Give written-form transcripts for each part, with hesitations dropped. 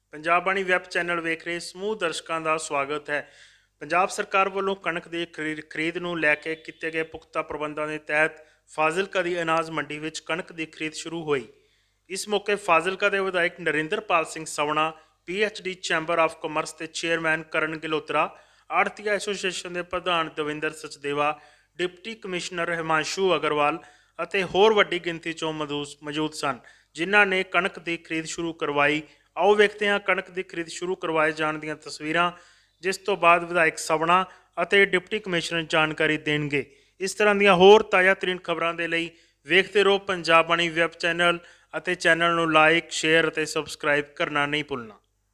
Punjab Bani web channel वेख रहे समूह दर्शकों का स्वागत है। पंजाब सरकार वालों कणक की खरीद नूं लैके किए गए पुख्ता प्रबंधों के तहत फाजिलका की अनाज मंडी में कणक की खरीद शुरू हुई। इस मौके फाजिलका के विधायक Narinderpal Singh Sawna, PhD chamber of commerce के चेयरमैन करण गिलोत्रा, आड़तीआ एसोसीएशन के प्रधान दविंदर सचदेवा, डिप्टी कमिश्नर हिमांशु अग्रवाल ਅਤੇ होर वड्डी गिनती चों मौजूद सन, जिन्हां ने कणक की खरीद शुरू करवाई। आओ वेखते हैं कणक की खरीद शुरू करवाए जाने दी तस्वीरां, जिस तो बाद विधायक सवणा ਅਤੇ डिप्टी कमिश्नर जानकारी देंगे। इस तरह दी होर ताज़ा तरीन खबरों के लिए वेखते रहो पंजाब बाणी वैब चैनल ਅਤੇ चैनल ਨੂੰ लाइक, शेयर ਅਤੇ सबसक्राइब करना नहीं भुलना।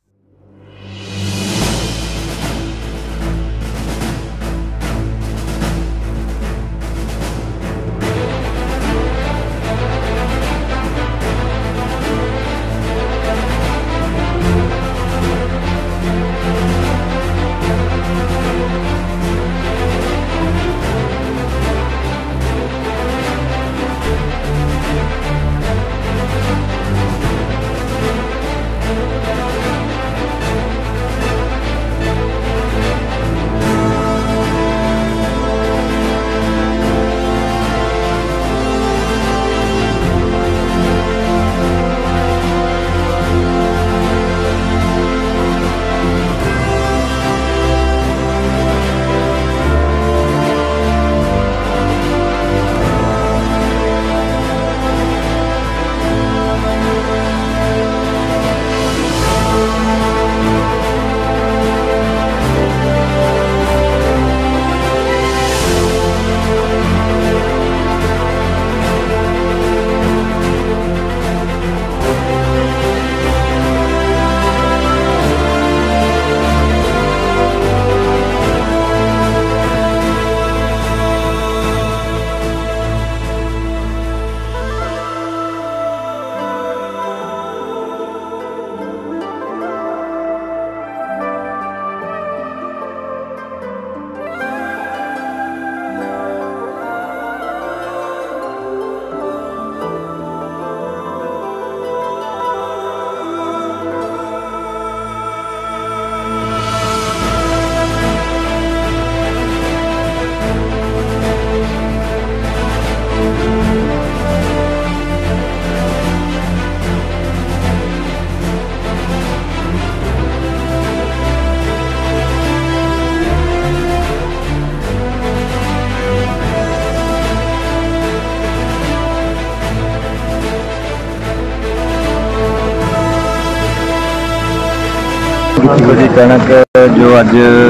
देखो जी, कणक जो अज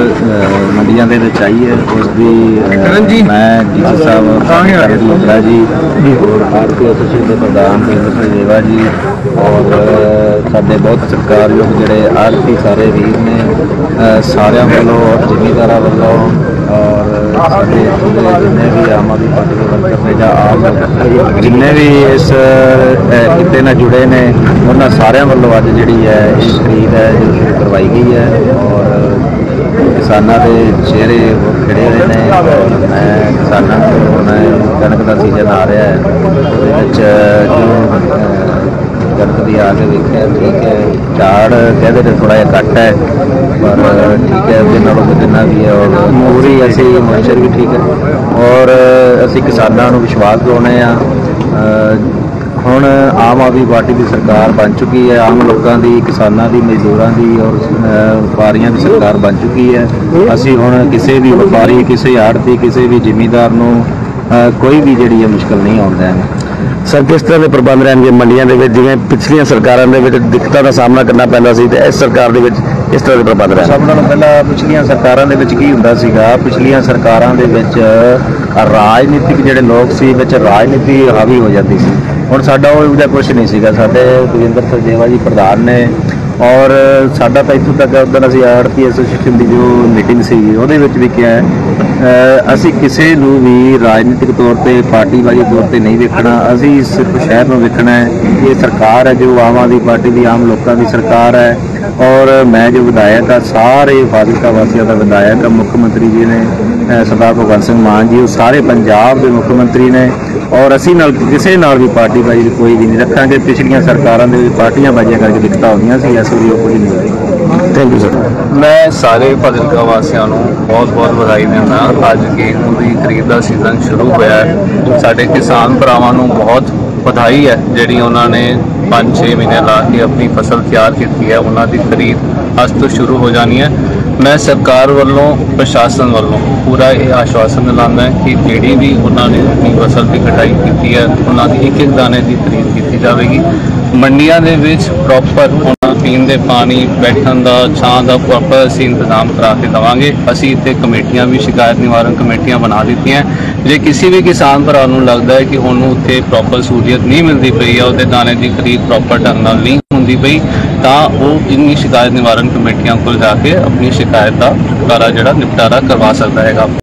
मंडियां दे विच आई है उसकी मैं डीसी साहब गिलोत्रा जी और आड़तीआ एसोसीएशन के प्रधान दविंदर सचदेवा जी और साडे बहुत सत्कारयोग जिहड़े आड़ती सारे वीर ने सारिਆਂ वालों और जिमीदारां वालों और साडे जिन्ने भी आम आदमी पार्टी के वर्कर ने जां आम जिन्ने भी इस किते नाल जुड़े ने उन्हां सारिਆਂ वालों अज जिहड़ी है इस खरीद है जो शुरू करवाई गई है और किसानों के चेहरे वो खिड़े हुए हैं और मैं किसानों को कणक का सीजन आ रहा है जो कणक की आ के वेख्या ठीक है, झाड़ कहते थे थोड़ा जहा घट है पर ठीक है उसके नालों जितना भी है और पूरी असी मॉइस्चर भी ठीक है और असी किसानों को विश्वास दिलाने हुण आम आदमी पार्टी की सरकार बन चुकी है, आम लोगों की, किसानों की, मजदूरों की और व्यापारियों की सरकार बन चुकी है। असी हुण किसी भी व्यापारी, किसी आड़ती, किसी भी जिमीदार नूं कोई भी जिहड़ी है मुश्किल नहीं आउण देंगे। सर किस तरह के प्रबंध रहेंगे मंडियां दे विच, जिवें पिछलियां सरकारां दे विच दिक्कतां दा सामना करना पैंदा सी ते इस सरकार दे विच किस तरह के प्रबंध रहे? सब नालों पहला पिछलियां सरकारां दे विच की हुंदा सीगा, पिछलियां सरकारां दे विच राजनीतिक जिहड़े लोग सी विच राजनीति हावी हो जाती सी। हुण साडा ओह जिहा कुछ नहीं सीगा। साडे दविंदर सचदेवा जी प्रधान ने और साडा तां इत्थों तक उधर असीं आड़ती एसोसीएशन की जो मीटिंग सी उहदे विच भी क्या है असीं किसी नूं भी राजनीतिक तौर पर पार्टीबाजी तौर पर नहीं वेखना, असीं सिर्फ शहर में वेखना है। ये सरकार है जो आम आदमी पार्टी की आम लोगों की सरकार है ਔਰ ਮੈਂ ਜੋ ਵਿਧਾਇਕ ਆ ਸਾਰੇ ਫਾਜ਼ਿਲਕਾ ਵਾਸੀਆਂ ਦਾ ਵਿਧਾਇਕ ਆ। ਮੁੱਖ ਮੰਤਰੀ ਜੀ ਨੇ ਸਰਦਾਰ ਭਗਵੰਤ ਸਿੰਘ ਮਾਨ ਜੀ, ਉਹ ਸਾਰੇ ਪੰਜਾਬ ਦੇ ਮੁੱਖ ਮੰਤਰੀ ਨੇ। ਔਰ ਅਸੀਂ ਨਾਲ ਕਿਸੇ ਨਾਲ ਵੀ ਪਾਰਟੀਬਾਜ਼ੀ ਕੋਈ ਵੀ ਨਹੀਂ ਰੱਖਾਂਗੇ। ਪਿਛਲੀਆਂ ਸਰਕਾਰਾਂ ਦੇ ਵਿੱਚ ਪਾਰਟੀਆਂ ਬਾਜ਼ੀਆਂ ਕਰਕੇ ਦਿੱਕਤਾਂ ਹੁੰਦੀਆਂ ਸੀ, ਇਸ ਵਾਰੀ ਉਹ ਕੁਝ ਨਹੀਂ ਹੋਈ। Thank you sir. ਮੈਂ ਸਾਰੇ ਫਾਜ਼ਿਲਕਾ ਵਾਸੀਆਂ ਨੂੰ ਬਹੁਤ ਵਧਾਈ ਦਿੰਦਾ। ਅੱਜ ਗੇਹੂੰ ਦੀ ਖਰੀਦ ਦਾ ਸੀਜ਼ਨ ਸ਼ੁਰੂ ਹੋਇਆ ਹੈ। ਸਾਡੇ ਕਿਸਾਨ ਭਰਾਵਾਂ ਨੂੰ ਬਹੁਤ ਵਧਾਈ ਹੈ ਜਿਹੜੀ ਉਹਨਾਂ ਨੇ 5-6 ਮਹੀਨੇ ਲਾ ਕੇ ਆਪਣੀ ਫਸਲ ਤਿਆਰ ਕੀਤੀ ਹੈ। ਉਹਨਾਂ ਦੀ ਖਰੀਦ ਅੱਜ ਤੋਂ ਸ਼ੁਰੂ ਹੋ ਜਾਣੀ ਹੈ। ਮੈਂ ਸਰਕਾਰ ਵੱਲੋਂ, ਪ੍ਰਸ਼ਾਸਨ ਵੱਲੋਂ ਪੂਰਾ ਇਹ ਆਸ਼ਵਾਸਨ ਦਿਲਾਉਂਦਾ ਕਿ ਜਿਹੜੀ ਵੀ ਉਹਨਾਂ ਨੇ ਆਪਣੀ ਫਸਲ ਦੀ ਕਟਾਈ ਕੀਤੀ ਹੈ ਉਹਨਾਂ ਦੀ ਇੱਕ ਦਾਣੇ ਦੀ ਖਰੀਦ ਕੀਤੀ ਜਾਵੇਗੀ। ਮੰਡੀਆਂ ਦੇ ਵਿੱਚ ਪ੍ਰੋਪਰ ਉਹਨਾਂ ਪੀਣ ਦੇ ਪਾਣੀ, ਬੈਠਣ ਦਾ, ਛਾਂ ਦਾ ਪ੍ਰੋਪਰ ਅਸੀਂ ਇੰਤਜ਼ਾਮ ਕਰਾ ਕੇ ਦੇਵਾਂਗੇ। ਅਸੀਂ ਇੱਥੇ ਕਮੇਟੀਆਂ ਵੀ, ਸ਼ਿਕਾਇਤ ਨਿਵਾਰਨ ਕਮੇਟੀਆਂ ਬਣਾ ਦਿੱਤੀਆਂ। ਜੇ ਕਿਸੇ ਵੀ ਕਿਸਾਨ ਭਰਾ ਨੂੰ ਲੱਗਦਾ ਹੈ ਕਿ ਉਹਨੂੰ ਉੱਥੇ ਪ੍ਰੋਪਰ ਸਹੂਲੀਅਤ ਨਹੀਂ ਮਿਲਦੀ ਪਈ ਹੈ, ਉਹਦੇ ਦਾਣੇ ਦੀ ਖਰੀਦ ਪ੍ਰੋਪਰ ਢੰਗ ਨਾਲ ਨਹੀਂ ਹੁੰਦੀ ਪਈ, ਤਾਂ ਉਹ ਇਨ੍ਹਾਂ ਸ਼ਿਕਾਇਤ ਨਿਵਾਰਨ ਕਮੇਟੀਆਂ ਕੋਲ ਜਾ ਕੇ ਆਪਣੀ ਸ਼ਿਕਾਇਤ ਦਾ ਨਿਪਟਾਰਾ ਕਰਵਾ ਸਕਦਾ ਹੈਗਾ।